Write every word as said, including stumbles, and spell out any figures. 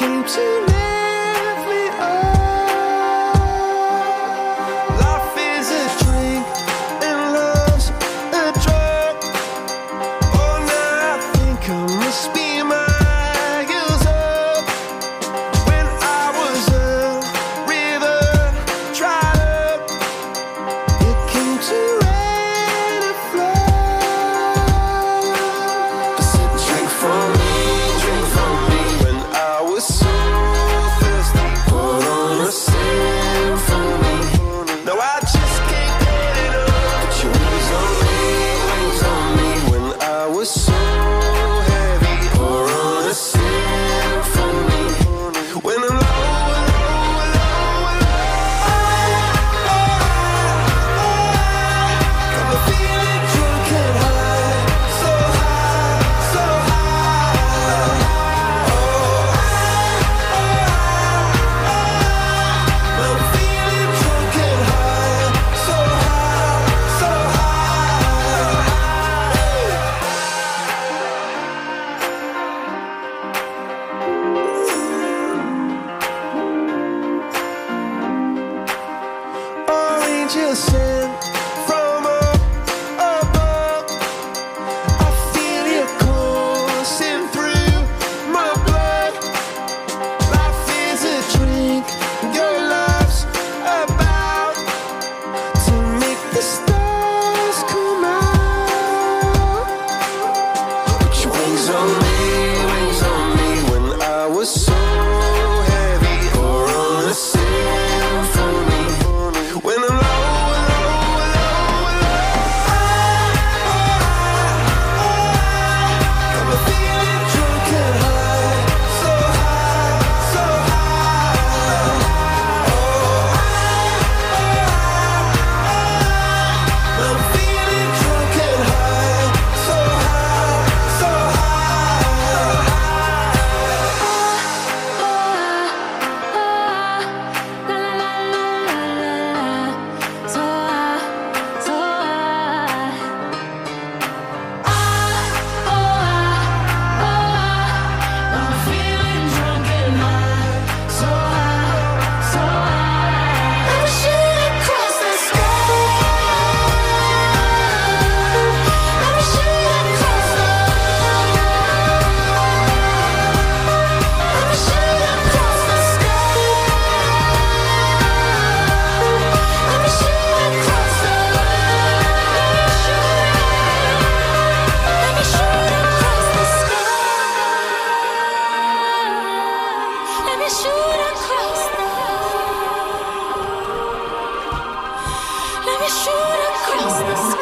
came to lift me up. Life is a drink and love's a drug. Oh, now I think I must be miles up. When I was a river dried up, it came to rain and flood. I said, drink from me, drink from me. When I was so thirsty, pour on a symphony. No, I just can't get enough. Put your wings on me, wings on me. When I was so heavy, pour on a symphony. When I'm low, low, low, low, got me feeling drunk and high, so high, so high. I'm feeling drunk and high, so high, so high. Angels sent from up above. I feel you coursing through my blood. Life is a drink, your love's about to make the stars come out. Put your wings on me, wings on me. When I was so heavy, pour on a symphony. When I'm low, low, low, low, got me feeling drunk and high, so high, so high. I'm feeling drunk and high, so high, so Shoot across the sky.